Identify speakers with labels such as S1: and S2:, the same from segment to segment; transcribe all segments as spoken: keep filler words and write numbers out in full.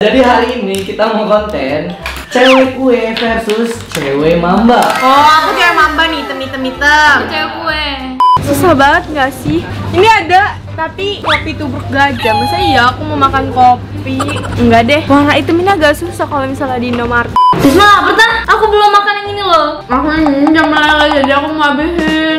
S1: Jadi hari ini kita mau konten cewek kue versus cewek mamba.
S2: Oh, aku cewek mamba nih, hitam-hitam-hitam.
S3: Aku cewek kue.
S2: Susah banget gak sih? Ini ada, tapi kopi tubruk gajah. Masa iya aku mau makan kopi? Enggak deh, warna hitam ini agak susah kalau misalnya di Indomaret.
S3: Bisma lapar tak? Aku belum makan yang ini loh.
S2: Aku ini jam meleleh, jadi aku mau habisin.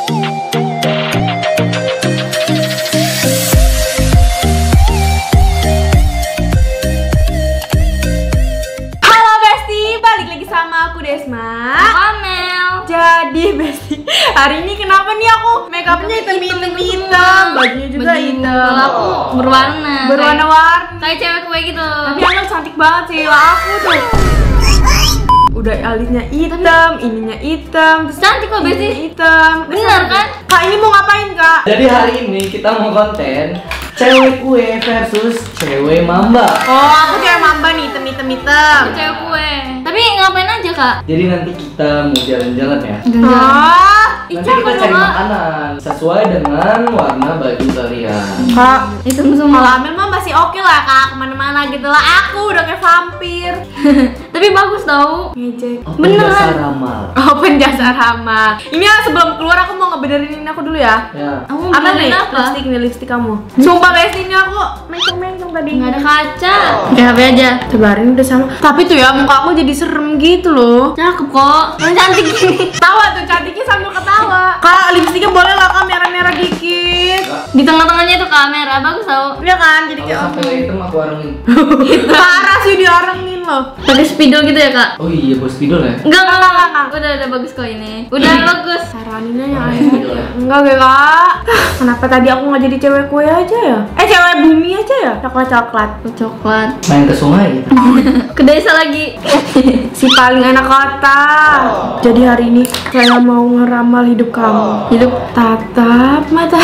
S2: Sama aku Desma,
S3: Amel.
S2: Jadi Besti, hari ini kenapa nih aku make upnya hitam-hitam, bajunya juga hitam.
S3: Kalau aku berwarna.
S2: Berwarna-warni.
S3: Kayak cewek kue gitu.
S2: Tapi Amel cantik banget sih, lah aku tuh. Udah alisnya hitam, ininya hitam, terus
S3: cantik kok Besti.
S2: Hitam.
S3: Bener kan?
S2: Kak ini mau ngapain kak?
S1: Jadi hari ini kita mau konten cewek kue versus cewek mamba.
S2: Oh, aku cewek mamba nih, hitam-hitam-hitam.
S3: Aku cewek kue. Tapi ngapain aja kak?
S1: Jadi nanti kita mau jalan-jalan ya.
S2: Ah,
S1: Nanti kita cari makanan sesuai dengan warna baju kalian.
S2: Kak,
S3: itu
S2: kalau
S3: semua.
S2: Amel mah masih oke lah kak, kemana-mana gitu lah. Aku udah kayak vampir.
S3: Tapi bagus tau.
S2: Ngejek.
S1: Open
S3: Beneran.
S1: jasa ramal.
S2: Open jasa ramal. Ini ya sebelum keluar aku mau ngebenerin ini aku dulu ya.
S1: Ya.
S3: Aku
S2: Apa
S3: benerin
S2: nih?
S3: apa?
S2: Lipstick nih, lipstick kamu. Sumpah Besti, ini aku mencong-mencong tadi.
S3: Nggak ada kaca. Oke, H P aja.
S2: Sebarin udah sama. Tapi tuh ya muka aku jadi serem gitu loh.
S3: Cakep kok. Yang cantik gini.
S2: Tawa tuh cantiknya sambil ketawa. Kak, lipstiknya boleh lah kak merah-merah dikit.
S3: Di tengah-tengahnya itu kamera bagus tau.
S2: Iya kan, jadi
S1: Kalau
S2: kayak
S1: sampai hitam aku arengin.
S2: parah sih diarengin loh.
S3: Pakai spidol gitu ya kak?
S1: Oh iya, bos spidol ya.
S3: Enggak, enggak, enggak, enggak. Udah, udah bagus kok ini. Udah bagus.
S2: Saraninnya ya.
S1: Mana spidol ya?
S2: Enggak gue kak. Kenapa tadi aku nggak jadi cewek kue aja ya? Eh cewek bumi aja ya? Coklat-coklat.
S3: Coklat.
S1: Main ke sungai gitu.
S3: Ke desa lagi.
S2: Si paling anak kota. Jadi hari ini saya mau ngeramal hidup kamu. Hidup tatap mata.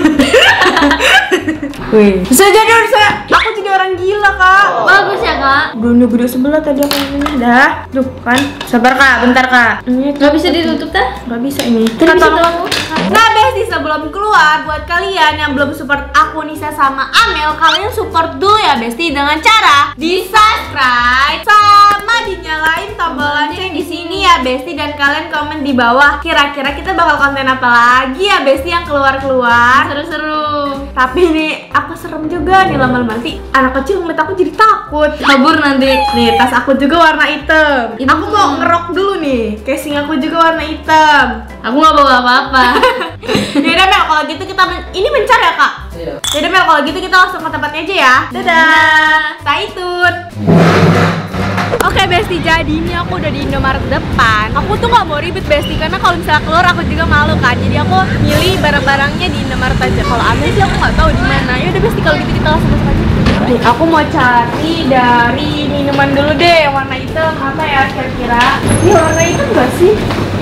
S2: Wih, bisa jadi saya. Aku jadi orang gila kak.
S3: Bagus ya kak?
S2: Dunia video sebelah tadi aku ini dah. Tuh kan. Sabar kak, bentar kak. Ini
S3: Gak bisa ditutup dah?
S2: Gak bisa ini.
S3: Tadi bisa
S2: Kata-
S3: tahu.
S2: Nah Besti, sebelum keluar buat kalian yang belum support aku Nisa sama Amel, kalian support dulu ya Besti dengan cara di subscribe sama dinyalain tombol lonceng di sini ya Besti, dan kalian komen di bawah kira-kira kita bakal konten apa lagi ya Besti yang keluar-keluar.
S3: Seru-seru.
S2: Tapi nih aku serem juga nih lama-lama, nanti anak kecil ngeliat aku jadi takut.
S3: Kabur nanti.
S2: Nih tas aku juga warna hitam.
S3: Hitam.
S2: Aku mau ngerok dulu nih. Casing aku juga warna hitam.
S3: Aku gak bawa apa-apa.
S2: Yaudah Mel, kalau gitu kita men ini mencar ya kak?
S1: Iya.
S2: Yaudah Mel, kalau gitu kita langsung ke tempatnya aja ya. Dadah. Stay tune. Oke Besti, jadi ini aku udah di Indomaret depan. Aku tuh nggak mau ribet Besti, karena kalau misalnya keluar aku juga malu kan. Jadi aku milih barang-barangnya di Indomaret aja. Kalau Amel sih aku nggak tahu di mana. Yaudah Besti, kalau gitu kita langsung masuk aja. Nih, aku mau cari dari minuman dulu deh yang warna hitam. Apa ya kira-kira? Ini warna hitam nggak sih?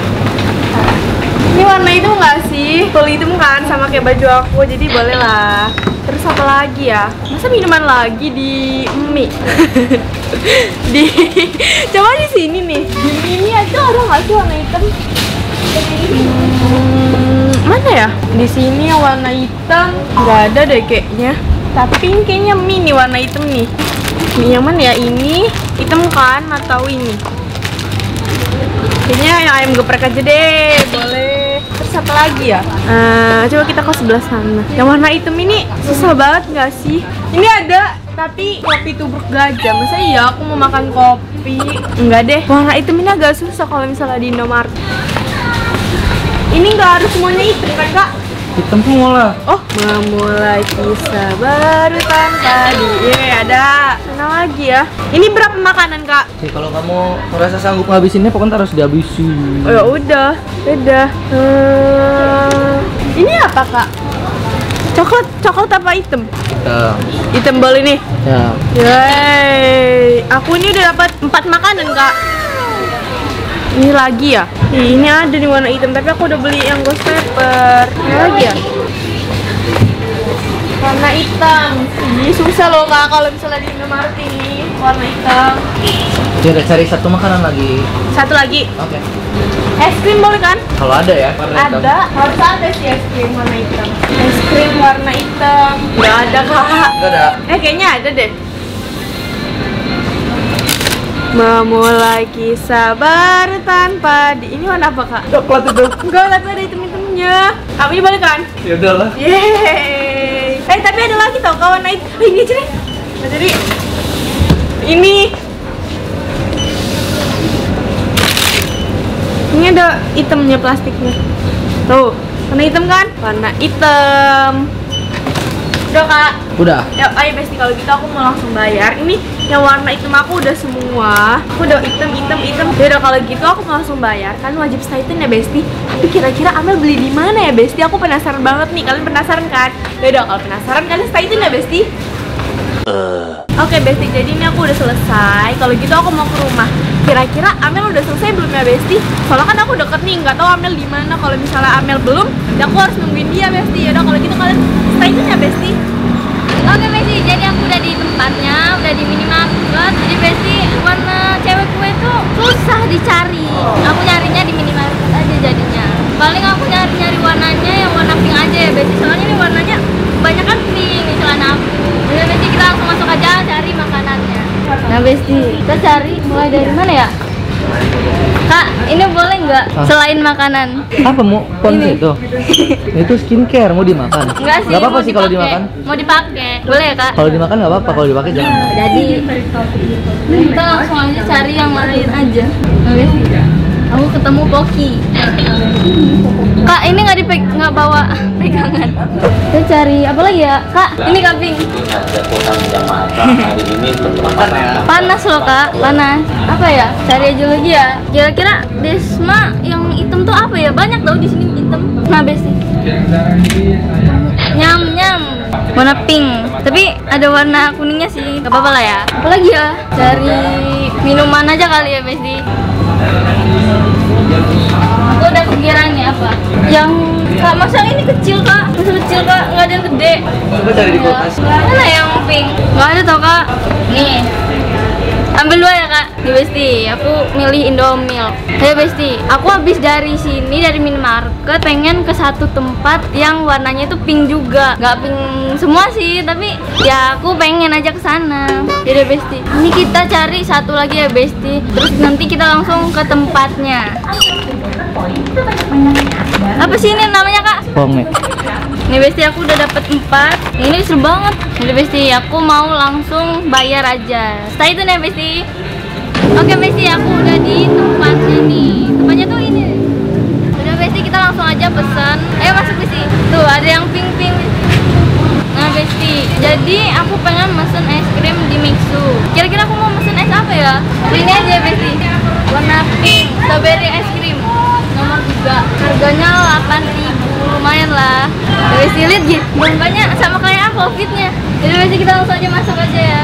S2: Ini warna hitam nggak sih? Full hitam kan sama kayak baju aku, jadi boleh lah. Terus apa lagi ya? Masa minuman lagi di mie? di coba di sini nih. Di ini aja ada nggak sih warna hitam? Hmm, mana ya? Di sini yang warna hitam nggak ada deh kayaknya. Tapi ini kayaknya mie nih warna hitam nih. Mie yang mana ya? Ini hitam kan atau ini? Kayaknya yang ayam geprek aja deh, boleh. Terus apa lagi ya? Uh, coba kita ke sebelah sana. Yang warna hitam ini susah banget nggak sih? Ini ada, tapi kopi tubruk gajah. Masa iya aku mau makan kopi? Enggak deh. Warna hitam ini agak susah kalau misalnya di Indomaret. Ini nggak harus semuanya hitam kan kak?
S1: Hitam semua lah.
S2: Oh, memulai kisah baru tanpa di. Iya ada. Mana lagi ya? Ini berapa makanan kak?
S1: Oke, kalau kamu merasa sanggup ngabisinnya, pokoknya harus dihabisin.
S2: Oh ya udah, beda. Hmm, ini apa kak? Coklat, coklat apa hitam?
S1: Hitam.
S2: Hitam boleh nih.
S1: Ya.
S2: Yeay, aku ini udah dapat empat makanan kak. Ini lagi ya? Ih, ini ada di warna hitam, tapi aku udah beli yang ghost pepper. Ini lagi ya? Warna hitam. Ini susah loh kak kalau misalnya di Indomaret ini warna hitam.
S1: Jadi cari satu makanan lagi.
S2: Satu lagi.
S1: Oke.
S2: Es krim boleh kan?
S1: Kalau ada ya warna hitam.
S2: Ada, harus ada sih es krim warna hitam. Es krim warna hitam. Nggak ada kak.
S1: Nggak ada.
S2: Eh kayaknya ada deh. Memulai kisah baru tanpa di... Ini warna apa kak?
S1: Coklat itu.
S2: Enggak, tapi ada item-itemnya. Apa ini balik kan?
S1: Ya udahlah.
S2: Yeay. Eh tapi ada lagi tau kawan naik. Oh, ini aja nih. Nah, jadi ini ini ada itemnya plastiknya. Tuh, warna hitam kan? Warna hitam. Udah kak.
S1: Udah.
S2: Ya, ayo Besti kalau gitu aku mau langsung bayar. Ini yang warna hitam aku udah semua. Aku udah hitam, hitam, hitam. Ya udah kalau gitu aku mau langsung bayar. Kan wajib stay tune ya Besti. Tapi kira-kira Amel beli di mana ya Besti? Aku penasaran banget nih. Kalian penasaran kan? Ya udah kalau penasaran kalian stay tune ya Besti. Uh. Oke Besti, jadi ini aku udah selesai. Kalau gitu aku mau ke rumah. Kira-kira Amel udah selesai belum ya Besti? Soalnya kan aku deket nih, nggak tahu Amel di mana. Kalau misalnya Amel belum, ya aku harus nungguin dia Besti. Ya udah kalau gitu kalian stay tune ya Besti.
S3: Oke Besti, jadi aku udah di tempatnya, udah di minimarket. Jadi Besti, warna cewek kue tuh susah dicari. Aku nyarinya di minimarket aja jadinya. Paling aku nyari-nyari warnanya yang warna pink aja ya Besti. Soalnya ini warnanya kebanyakan pink di celana aku. Jadi Besti, kita langsung masuk aja cari makanannya. Nah Besti, kita cari mulai dari mana ya? Kak, ini boleh nggak selain makanan?
S1: Apa mau ponsel itu? Itu skincare mau dimakan?
S3: Enggak sih.
S1: Gak apa-apa
S3: mau
S1: sih kalau
S3: dipakai.
S1: dimakan.
S3: Mau dipakai, boleh ya kak?
S1: Kalau dimakan nggak apa-apa, kalau dipakai jangan.
S3: Jadi kita langsung aja cari yang lain aja. Nah, Besti, aku ketemu Poki. Kak, ini nggak dipeg nggak bawa pegangan. Kita cari apa lagi ya? Kak, ini kambing.
S1: Makan ya.
S3: Panas loh kak, panas. Apa ya? Cari aja lagi ya. Kira-kira Desma yang hitam tuh apa ya? Banyak tau di sini hitam. Nah Besti, nyam nyam, warna pink. Tapi ada warna kuningnya sih. Gak apa-apa lah ya. Apa lagi ya? Cari minuman aja kali ya Besti. Aku udah kepikiran nih apa? Yang kak, masa ini kecil kak? Masa kecil kak? Nggak ada yang gede.
S1: Coba cari di kulkas.
S3: Mana yang pink? Nggak ada tau kak? Nih, ambil dua ya kak. Nih Besti, aku milih Indomilk. Hey Besti, aku habis dari sini dari minimarket pengen ke satu tempat yang warnanya itu pink juga. Nggak pink semua sih, tapi ya aku pengen aja ke sana. Jadi Besti, ini kita cari satu lagi ya Besti. Terus nanti kita langsung ke tempatnya. Apa sih ini namanya kak?
S1: Pome.
S3: Nih Besti, aku udah dapet empat. Ini seru banget. Jadi Besti, aku mau langsung bayar aja. Stay tune ya Besti. Oke Besti, aku udah di tempatnya nih. Tempatnya tuh ini. Udah Besti, kita langsung aja pesan. Ayo masuk Besti. Tuh ada yang pink pink. Nah Besti, jadi aku pengen mesen es krim di Mixu. Kira-kira aku mau mesen es apa ya? Ini aja Besti, warna pink, strawberry es krim nomor tiga. Harganya delapan ribu, lumayan lah. Nah Besti, lihat gitu, bangkanya sama kayak aku outfitnya. Jadi Besti, kita langsung aja masuk aja ya.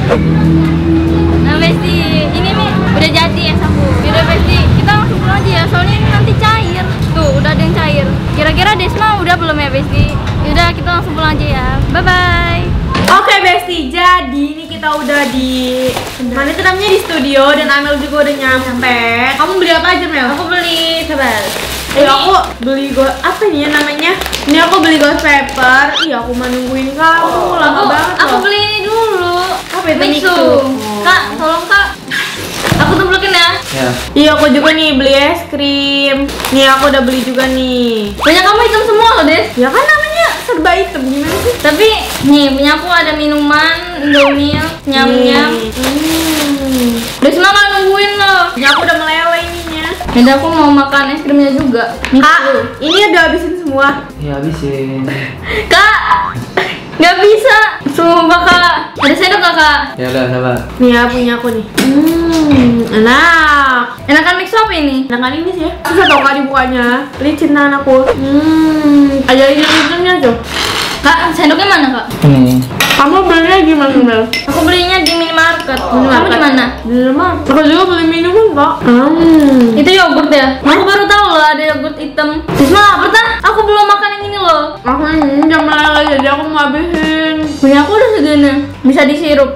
S3: Nah Besti, ini nih udah jadi es aku. Udah Besti, kita langsung pulang aja ya, soalnya ini nanti cair. Tuh, udah ada yang cair. Kira-kira Desma udah belum ya Besti? Yaudah, kita langsung pulang aja ya. Bye-bye.
S2: Oke Besti, jadi ini kita udah di mana itu namanya, di studio, dan Amel juga udah nyampe. Kamu beli apa aja Mel?
S3: Aku beli sabar.
S2: Eh aku beli go apa nih ya namanya? Ini aku beli ghost pepper. Iya aku mau nungguin kamu lama
S3: Aku,
S2: banget
S3: aku
S2: loh.
S3: beli ini dulu.
S2: Apa itu
S3: Mixu.
S2: Mixu?
S3: Kak, tolong kak. Aku tumpulin ya.
S1: Ya.
S2: Iya aku juga nih beli es krim. Nih aku udah beli juga nih.
S3: Punya kamu hitam semua loh Des.
S2: Ya kan namanya serba hitam, gimana sih?
S3: Tapi nih punya aku ada minuman, Indomilk, nyam-nyam.
S2: Hmm.
S3: Desma kan nungguin loh.
S2: Ya aku udah meleleh ininya.
S3: Jadi aku mau makan es krimnya juga. Mixu.
S2: Kak, ini udah habisin semua.
S1: Ya habisin.
S3: Kak, nggak bisa. Sumpah kak. Ada sendok gak kak?
S1: Ya udah sabar.
S2: Nih ya punya aku nih. Hmm, enak.
S3: Enakan Mixu apa ini?
S2: Enakan ini sih ya. Susah tau gak dibukanya. Licin tangan aku. Hmm, ajarin yang hitamnya tuh.
S3: Kak, sendoknya mana kak?
S1: Ini.
S2: Kamu belinya gimana Mel?
S3: Aku belinya di minimarket.
S2: Minimarket.
S3: Kamu di mana?
S2: Di rumah. Aku juga beli minuman kok. Hmm.
S3: Itu yogurt ya? Aku baru tahu loh ada yogurt hitam. Desma, lapar tak? Aku belum makan yang ini loh.
S2: Aku ini jam meleleh jadi aku mau habisin.
S3: Punya aku udah segini. Bisa disirup.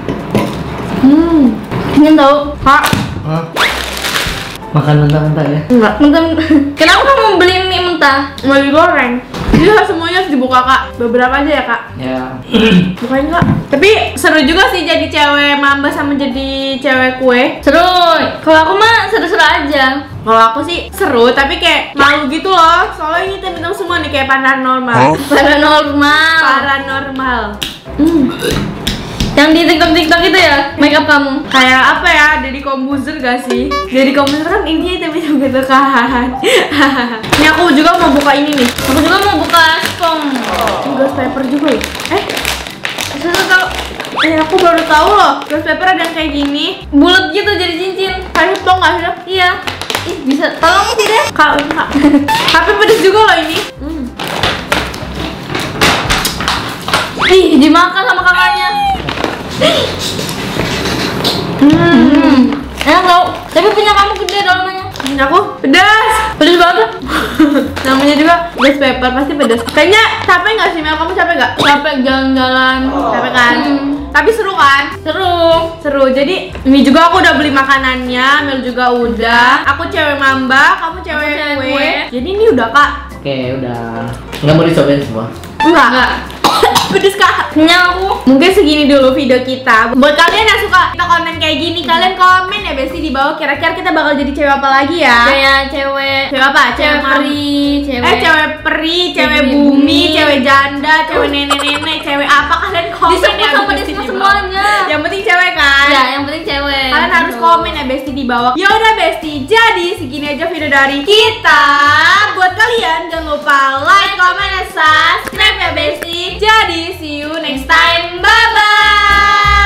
S2: Hmm.
S3: Ingin tahu?
S2: Kak,
S1: Hah? Makan mentah-mentah ya.
S2: enggak.
S3: Mentah. Kenapa kamu beli mie mentah?
S2: Mau digoreng. Jadi semuanya harus dibuka kak. Beberapa aja ya kak.
S1: Ya.
S2: Bukain kak. Tapi seru juga sih jadi cewek mamba sama jadi cewek kue.
S3: Seru. Kalau aku mah seru-seru aja.
S2: Kalau aku sih seru, tapi kayak malu gitu loh. Soalnya ini temen-temen semua nih kayak paranormal.
S3: Paranormal.
S2: Paranormal. Hmm.
S3: Yang di TikTok-TikTok itu ya, make up kamu.
S2: Kayak apa ya? Deddy Kombuzer gak sih? Deddy Kombuzer kan intinya temen-temen gitu kan. Ini aku juga mau buka ini nih.
S3: Aku juga mau buka spong.
S2: Glass paper juga ya? Eh, saya tahu. Eh, aku baru tahu loh. Glass paper ada yang kayak gini.
S3: Bulat gitu jadi cincin.
S2: Kayak spong nggak sih?
S3: Iya. Ih, bisa. Tolong sih deh.
S2: Kak, enggak. Tapi pedes juga loh ini. Hmm.
S3: Ih, dimakan sama kakaknya. Hmm. Enak tau. Tapi punya kamu gede dalamnya.
S2: Ini aku pedas.
S3: Pedes banget.
S2: Namanya juga glass paper pasti pedas. Kayaknya capek nggak sih Mel? Kamu capek nggak?
S3: Capek jalan-jalan.
S2: Capek kan?
S3: Hmm.
S2: Tapi seru kan?
S3: Seru.
S2: Seru. Jadi ini juga aku udah beli makanannya, Mel juga udah. Aku cewek mamba, kamu cewek
S3: cewek
S2: kue.
S3: kue.
S2: Jadi ini udah kak.
S1: Oke, udah. Nggak mau dicobain semua.
S2: Enggak.
S3: Enggak.
S2: Pedes kak.
S3: Kenyang aku.
S2: Mungkin segini dulu video kita. Buat kalian yang suka kita konten kayak gini, kalian komen ya Besti di bawah. Kira-kira kita bakal jadi cewek apa lagi ya?
S3: Kayak cewek.
S2: Cewek apa?
S3: Cewek
S2: mam-
S3: peri. Cewek.
S2: Eh cewek peri, cewek
S3: Cewek
S2: bumi,
S3: bumi.
S2: cewek janda, cewek nenek-nenek, cewek apa kalian komen
S3: Disebut
S2: ya
S3: sama
S2: Besti
S3: disebut
S2: di bawah.
S3: semuanya.
S2: Yang penting cewek kan?
S3: Ya, yang penting cewek.
S2: Kalian harus
S3: Gitu.
S2: komen ya Besti di bawah. Ya udah Besti, jadi segini aja video dari kita. Buat kalian jangan lupa like, comment, dan subscribe ya Besti. Jadi see you next time. Bye bye.